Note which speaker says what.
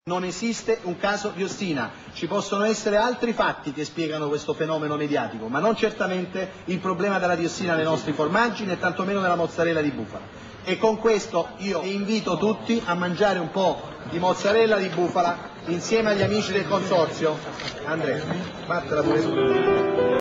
Speaker 1: Non esiste un caso diossina, ci possono essere altri fatti che spiegano questo fenomeno mediatico, ma non certamente il problema della diossina nei nostri formaggi né tantomeno della mozzarella di bufala. E con questo io invito tutti a mangiare un po' di mozzarella di bufala insieme agli amici del consorzio. Andrea, fatela pure tu.